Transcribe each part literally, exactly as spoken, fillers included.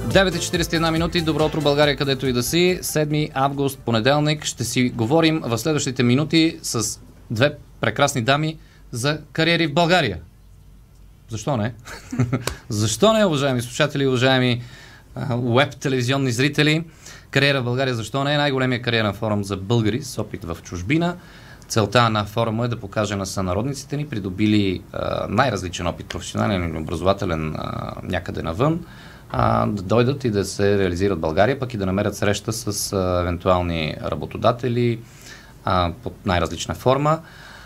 девет и четирийсет и една минути, добро утро България, където и да си. седми август, понеделник. Ще си говорим в следващите минути с две прекрасни дами за кариери в България. Защо не? Защо не, уважаеми слушатели, уважаеми уеб телевизионни зрители? Кариера в България, защо не е най-големия кариерен форум за българи с опит в чужбина. Целта на форума е да покаже на сънародниците ни, придобили а, най-различен опит, професионален или образователен а, някъде навън, а, да дойдат и да се реализират в България, пък и да намерят среща с а, евентуални работодатели а, под най-различна форма.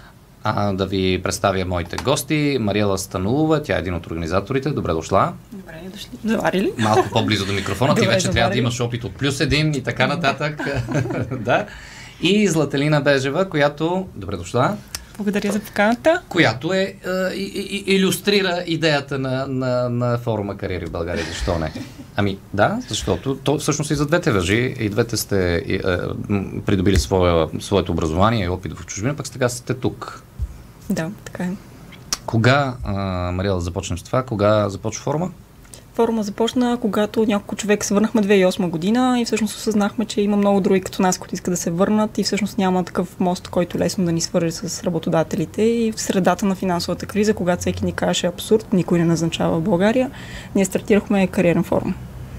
А, да ви представя моите гости. Мариела Станулова, тя е един от организаторите. Добре дошла. Добре дошли. Завари ли? Малко по-близо до микрофона. Ти Добре, вече завари. трябва да имаш опит от плюс един и така нататък. Да. И Злателина Бежева, която... Добре дошла. Благодаря за поканата. Която е, е, и, и, илюстрира идеята на, на, на форума Кариери в България. Защо не? Ами да, защото то всъщност и за двете важи. И двете сте и, е, придобили своя, своето образование и опит в чужбина, пък сега сте тук. Да, така е. Кога, а, Мариела, да започнем с това? Кога започва форума? Форума започна, когато няколко човек се върнахме две хиляди и осма година и всъщност осъзнахме, че има много други като нас, които искат да се върнат и всъщност няма такъв мост, който лесно да ни свържи с работодателите. И в средата на финансовата криза, когато всеки ни казваше абсурд, никой не назначава в България, ние стартирахме кариерен форум.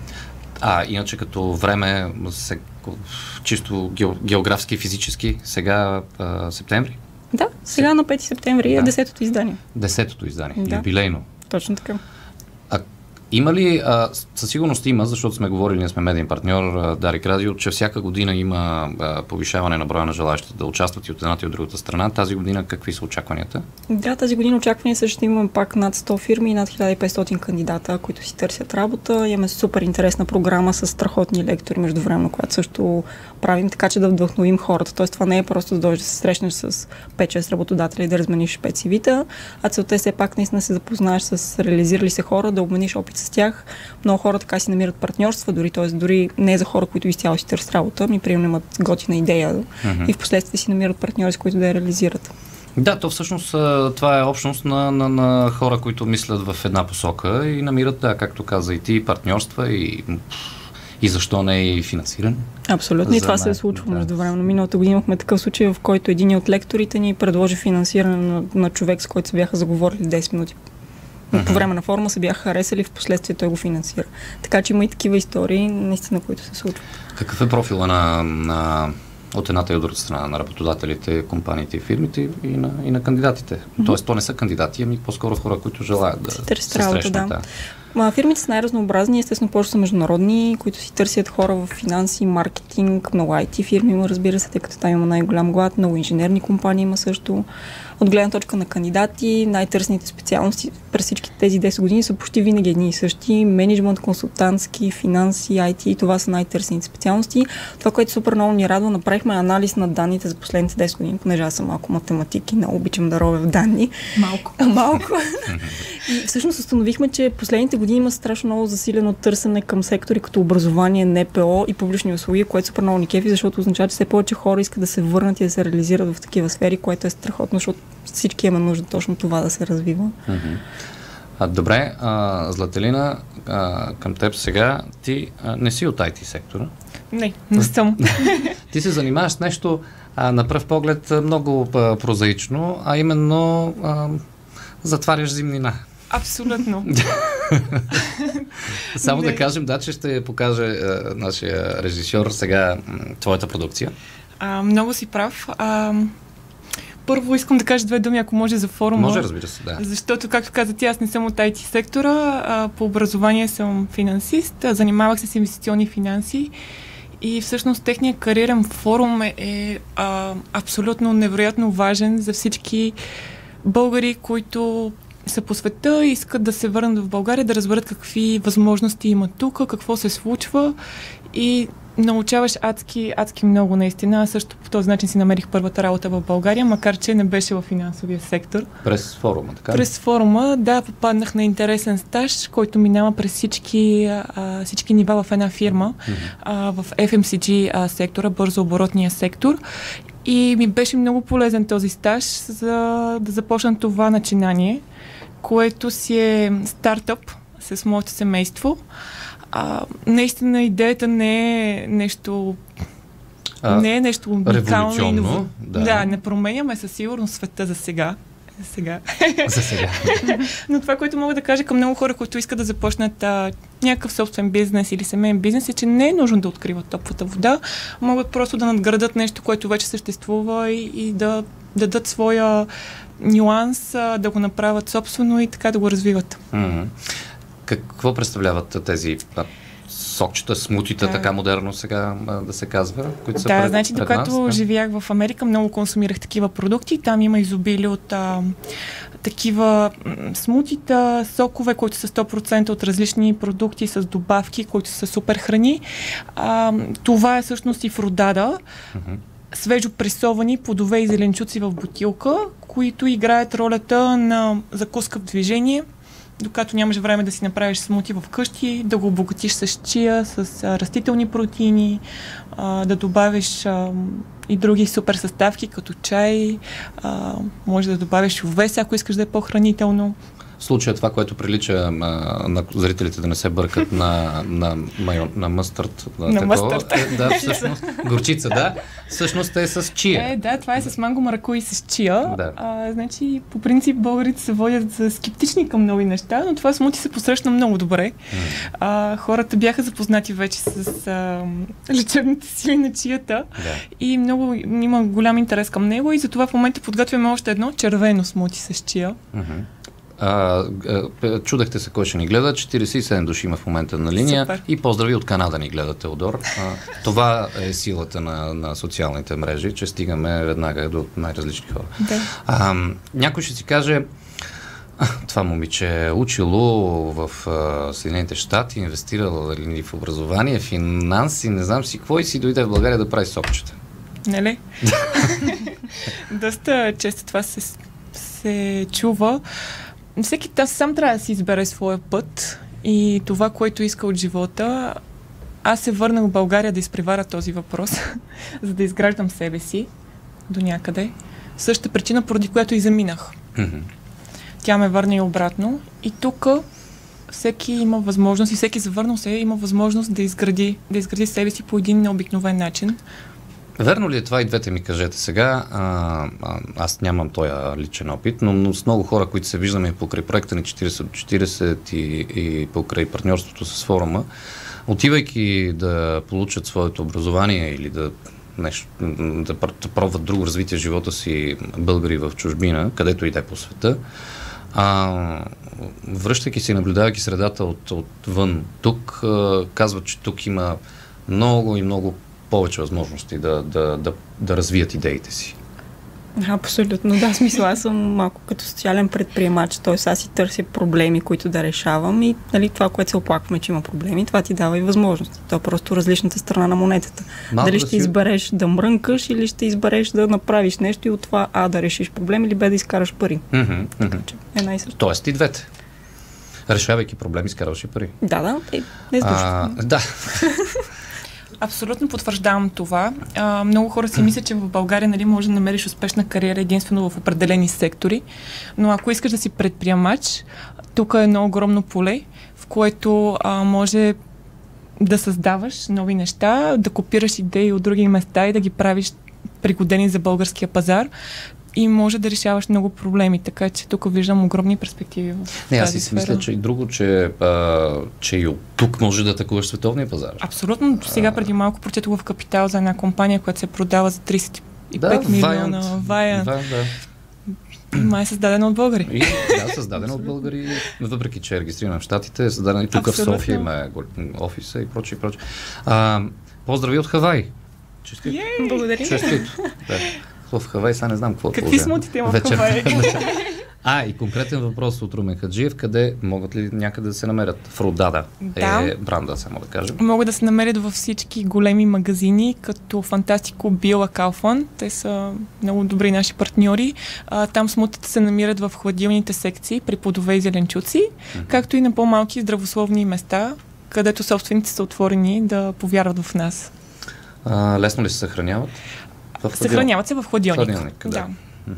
А, иначе като време, се, чисто географски и физически, сега а, септември? Да, сега на пети септември е да. десетото издание. Десетото издание, да. Юбилейно. Точно така. А има ли, а, със сигурност има, защото сме говорили, ние сме медиен партньор, Дарик Радио, че всяка година има а, повишаване на броя на желаящите да участват и от едната и от другата страна. Тази година какви са очакванията? Да, тази година очаквания също ще имаме пак над сто фирми и над хиляда и петстотин кандидата, които си търсят работа. Имаме супер интересна програма с страхотни лектори междувременно, която също правим, така че да вдъхновим хората. Тоест това не е просто да дойдеш да се срещнеш с пет-шест работодатели и да размениш пет си ви-та, а целта е все пак наистина да се запознаеш с реализирали се хора, да обмениш опит с тях. Много хора така си намират партньорства, дори, т.е. дори не за хора, които изцяло си търсят работа, ми примерно имат готина идея mm-hmm. и впоследствие си намират партньори, с които да я реализират. Да, то всъщност това е общност на, на, на хора, които мислят в една посока и намират, да, както каза и ти, партньорства и, и защо не и финансиране. Абсолютно. И това се е случва да. Междувременно. Миналата година имахме такъв случай, в който един от лекторите ни предложи финансиране на, на човек, с който се бяха заговорили десет минути. Uh-huh. По време на форума се бяха харесали, в последствие той го финансира. Така че има и такива истории, наистина, които се случват. Какъв е профила на, на от едната и от другата страна на работодателите, компаниите и фирмите и на, и на кандидатите? Uh-huh. Тоест, то не са кандидати, ами по-скоро хора, които желаят да се срещнат. Да. Ма, фирмите са най-разнообразни, естествено повече са международни, които си търсят хора в финанси, маркетинг, много ай ти фирми има, разбира се, тъй като там има най-голям глад, много инженерни компании има също. От гледна точка на кандидати, най-търсените специалности през всички тези десет години са почти винаги едни и същи. Менеджмент, консултантски, финанси, ай ти, това са най-търсените специалности. Това, което супер много ни радва, направихме анализ на данните за последните десет години, понеже аз съм малко математик и много обичам да ровя в данни. Малко. Малко. И всъщност установихме, че последните години има страшно много засилено търсене към сектори като образование, ен пе о и публични услуги, което супер много ни кефи, защото означава, че все повече хора искат да се върнат и да се реализират в такива сфери, което е страхотно, защото всички имаме нужда точно това да се развива. Mm-hmm. А, добре, а, Злателина, а, към теб сега, ти а, не си от ай ти сектора. Не, не съм. Ти се занимаваш с нещо а, на пръв поглед много а, прозаично, а именно а, затваряш зимнина. Абсолютно. Само да кажем, да, че ще покаже а, нашия режисьор сега м, твоята продукция. А, много си прав. А, първо искам да кажа две думи, ако може, за форума. Може, разбира се, да. Защото, както каза ти, аз не съм от ай ти сектора. А, по образование съм финансист. А, занимавах се с инвестиционни финанси. И всъщност техният кариерен форум е, е а, абсолютно невероятно важен за всички българи, които са по света и искат да се върнат в България, да разберат какви възможности има тук, какво се случва и научаваш адски, адски много наистина. Аз също по този начин си намерих първата работа в България, макар че не беше в финансовия сектор. През форума, така ли? През форума, да, попаднах на интересен стаж, който минава през всички, а, всички нива в една фирма, mm-hmm. а, в еф ем си джи а, сектора, бързооборотния сектор. И ми беше много полезен този стаж, за да започна това начинание, което си е стартъп с моето семейство. А, наистина идеята не е нещо а, не е нещо уникално и ново. Да. да, не променяме със сигурност света за сега. За сега. За сега. Но това, което мога да кажа към много хора, които искат да започнат а, някакъв собствен бизнес или семейен бизнес, е, че не е нужно да откриват топлата вода. Могат просто да надградат нещо, което вече съществува и, и да дадат своя нюанс, а, да го направят собствено и така да го развиват. Mm-hmm. Какво представляват тези сокчета, смутите, да. Така модерно сега да се казва, които са да, пред, значи, пред докато нас? Да? живях в Америка, много консумирах такива продукти. Там има изобилие от а, такива м- смутита, сокове, които са сто процента от различни продукти с добавки, които са супер храни. А, това е всъщност и фрудада. Mm-hmm. Свежо пресовани плодове и зеленчуци в бутилка, които играят ролята на закуска в движение, докато нямаш време да си направиш смути в къщи, да го обогатиш с чия, с а, растителни протеини, а, да добавиш а, и други супер съставки, като чай, а, може да добавиш овес, ако искаш да е по-хранително. В случая това, което прилича а, на зрителите да не се бъркат на, на, майон, на мъстърд. На такова, мъстърд. Е, да, всъщност, горчица, да. Всъщност е с чия. Е, да, това е с манго, маракуй и с чия. Да. А, значи, по принцип, българите се водят за скептични към нови неща, но това смути се посрещна много добре. Mm. А, хората бяха запознати вече с а, лечебните сили на чията yeah. и много има голям интерес към него и затова в момента подготвяме още едно червено смути с чия. Mm-hmm. А, чудахте се кой ще ни гледа. четирийсет и седем души има в момента на линия. Супер. И поздрави от Канада ни гледа, Теодор. А, това е силата на, на социалните мрежи, че стигаме веднага до най-различни хора. Да. А, някой ще си каже, това момиче е учило в а, Съединените щати, инвестирало в образование, финанси, не знам си какво и си дойде в България да прави сокчета. Не ли? Доста често това се, се чува. Всеки сам трябва да си избере своя път и това, което иска от живота. Аз се върнах в България да изпреваря този въпрос, за да изграждам себе си до някъде. Същата причина, поради която и заминах. Mm-hmm. Тя ме върна и обратно. И тук всеки има възможност, и всеки завърнал се има възможност да изгради, да изгради себе си по един необикновен начин. Верно ли е това? И двете ми кажете сега. А, а, аз нямам този личен опит, но, но с много хора, които се виждаме покрай проекта ни четирийсет от четирийсет и, и покрай партньорството с форума, отивайки да получат своето образование или да, нещо, да, да пробват друго развитие в живота си българи в чужбина, където и да е по света, а, връщайки се и наблюдавайки средата от, отвън тук, а, казват, че тук има много и много повече възможности да, да, да, да развият идеите си. Абсолютно, да, смисъл. Аз съм малко като социален предприемач, т.е. аз си търся проблеми, които да решавам и нали, това, което се оплакваме, че има проблеми, това ти дава и възможности. То е просто различната страна на монетата. Малко Дали да ще си... избереш да мрънкаш или ще избереш да направиш нещо и от това А да решиш проблем или Б да изкараш пари. Mm-hmm, така че е най-също. Тоест и двете. Решавайки проблеми, изкарваш и пари. Да, да, е, не а, да. Абсолютно потвърждавам това. А, много хора си мислят, че в България нали, може да намериш успешна кариера единствено в определени сектори, но ако искаш да си предприемач, тук е едно огромно поле, в което а, може да създаваш нови неща, да копираш идеи от други места и да ги правиш пригодени за българския пазар. И може да решаваш много проблеми, така че тук виждам огромни перспективи в Не, аз тази си сфера. мисля, че и друго, че, а, че и от тук може да атакуваш световния пазар. Абсолютно. Сега преди малко прочетох в Капитал за една компания, която се продава за трийсет и пет да, милиона. Ваянт. Да, да. Май е създадена от българи. И, да, създадена от българи, въпреки че е регистрирана в Щатите, е създадена и тук в София има офиса и прочее, и прочее. А, поздрави от Хавай. Честито. Благодаря. Честито. Да. В Хавай, сега не знам какво. Какви смутите има в Хавай? А, и конкретен въпрос от Румен Хаджиев, къде могат ли някъде да се намерят? Фрудада да. е бранда, само да кажем. Могат да се намерят във всички големи магазини, като Фантастико, Била, Кауфланд. Те са много добри наши партньори. А, там смутите се намират в хладилните секции при плодове и зеленчуци, mm-hmm. както и на по-малки здравословни места, където собствените са отворени да повярват в нас. А, лесно ли се съхраняват? Съхраняват се в хладилник. Хладилник, да. да. Mm-hmm.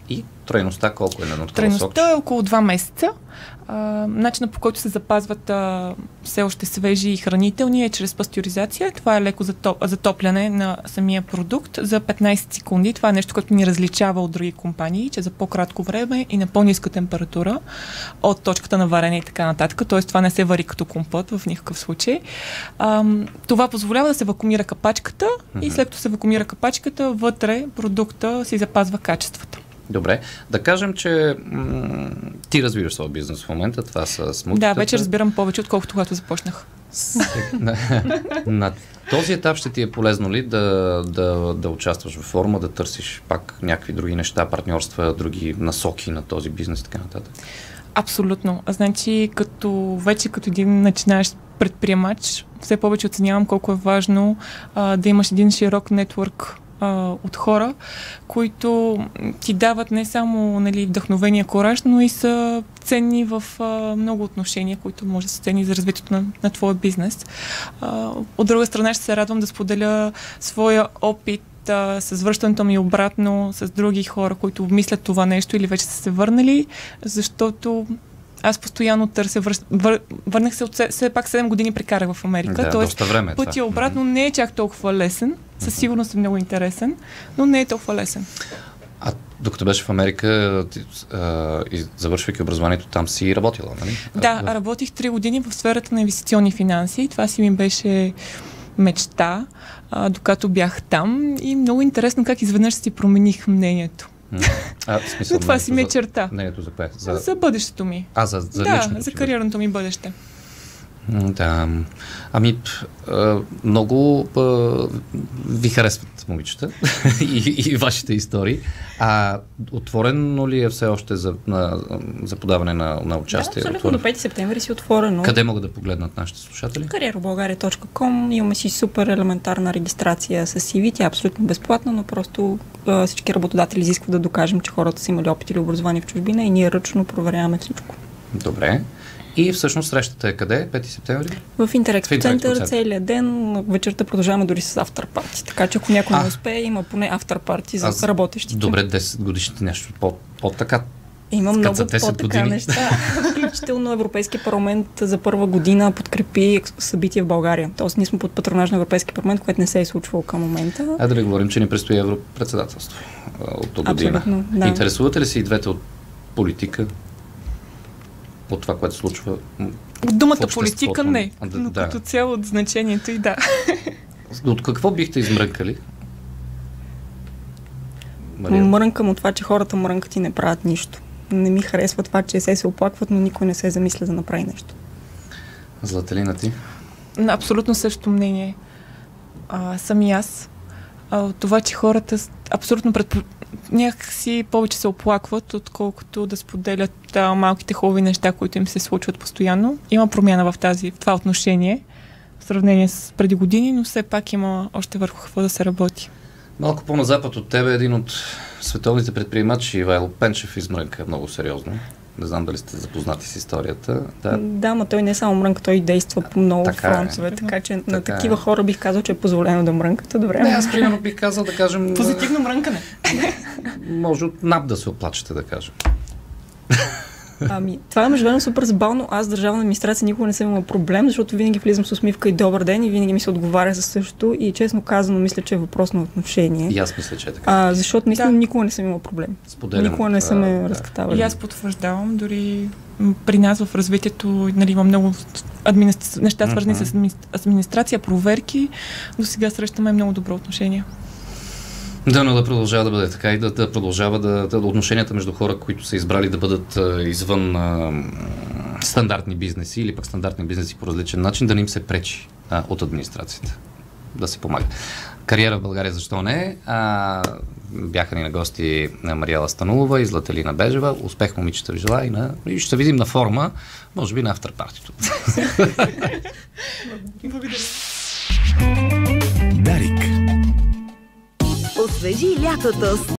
И трайността колко е на такова Трайността е около два месеца. А, начинът, по който се запазват а, все още свежи и хранителни е чрез пастеризация. Това е леко затоп, затопляне на самия продукт за петнайсет секунди. Това е нещо, което ни различава от други компании, че за по-кратко време и на по-ниска температура от точката на варене и така нататък. Т.е. това не се вари като компот в никакъв случай. А, това позволява да се вакуумира капачката mm-hmm. и след като се вакуумира капачката, вътре продукта си запазва качествата. Добре. Да кажем, че м- ти развиваш своя бизнес в момента. Това са смутитата. Да, вече разбирам повече, отколкото когато започнах. на, на този етап ще ти е полезно ли да, да, да участваш във форума, да търсиш пак някакви други неща, партньорства, други насоки на този бизнес и така нататък? Абсолютно. Значи, като, вече като един начинаещ предприемач, все повече оценявам колко е важно а, да имаш един широк нетворк от хора, които ти дават не само, нали, вдъхновение, кораж, но и са ценни в а, много отношения, които може да са ценни за развитието на, на твоя бизнес. А, от друга страна ще се радвам да споделя своя опит а, с връщането ми обратно с други хора, които мислят това нещо или вече са се върнали, защото аз постоянно търся, вър... вър... върнах се от все пак седем години прекарах в Америка. Да, тоест, време е пътя това. обратно не е чак толкова лесен. Със сигурност е много интересен, но не е толкова лесен. А докато беше в Америка, ти, а, и завършвайки образованието, там си работила, нали? Да, а, работих три години в сферата на инвестиционни финанси. Това си ми беше мечта, а, докато бях там и много интересно как изведнъж си промених мнението. А, в смисъл, но това си ми е черта. Мнението за кое? За... за бъдещето ми. А, за, за да, личното за кариерното ми бъдеще. Да. Ами, много ви харесват момичета и, и вашите истории. А отворено ли е все още за, на, за подаване на, на участие? Да, абсолютно. До пети септември си отворено. Къде могат да погледнат нашите слушатели? кариера българия точка ком. Имаме си супер елементарна регистрация с си ви. Тя е абсолютно безплатна, но просто а, всички работодатели изискват да докажем, че хората са имали опит или образование в чужбина и ние ръчно проверяваме всичко. Добре. И всъщност срещата е къде? пети септември? В Интерекспо център целият ден. Вечерта продължаваме дори с автор-парти. Така че ако някой а, не успее, има поне автор-парти за а, работещите. Добре, десет годишните нещо по-така. Има много по-така неща. Включително Европейски парламент за първа година подкрепи събитие в България. Тоест ние сме под патронаж на Европейски парламент, което не се е случвало към момента. А да не говорим, че ни предстои европредседателство от до година. Абсолютно, да. Интересувате ли се и двете от политика? От това, което се случва от думата политика не, а, да, но да. Като цяло от значението и да. От какво бихте измрънкали? Мария? Мрънкам от това, че хората мрънкат и не правят нищо. Не ми харесва това, че се се оплакват, но никой не се замисля да направи нещо. Злателина, ти? Абсолютно същото мнение. А, сами аз. А, от това, че хората абсолютно предпо... някакси повече се оплакват, отколкото да споделят а, малките хубави неща, които им се случват постоянно. Има промяна в, тази, в това отношение, в сравнение с преди години, но все пак има още върху какво да се работи. Малко по-на запад от тебе един от световните предприемачи, Ивайло Пенчев, измрънка много сериозно. Не знам дали сте запознати с историята. Да, да, но той не е само мрънка, той действа по много така фронтове, е. така че така на такива е. Хора бих казал, че е позволено да мрънкат. Добре. Не, аз примерно бих казал да кажем... Позитивно мрънкане. Може от НАП да се оплачете, да кажем. Ами, това е междувременно супер забавно. Аз държавна администрация никога не съм имала проблем, защото винаги влизам с усмивка и добър ден и винаги ми се отговаря за същото и честно казано мисля, че е въпрос на отношение. И аз мисля, че е така. А, защото наистина да. Никога не съм имала проблем. Споделям. Никога не съм ме да. разкатавали. И аз потвърждавам, дори при нас в развитието, нали, има много администра... неща свързани mm-hmm. с администрация, проверки. До сега срещаме много добро отношение. Да, но да продължава да бъде така и да, да продължава да, да отношенията между хора, които са избрали да бъдат а, извън а, стандартни бизнеси или пък стандартни бизнеси по различен начин, да не им се пречи а, от администрацията. Да се помага. Кариера в България защо не? А, бяха ни на гости на Мариела Станулова и Злателина Бежева. Успех, момичета, ви желая и, на... и ще видим на форума, може би на автор-партито. Благодаря. Дарик. Освежи лятото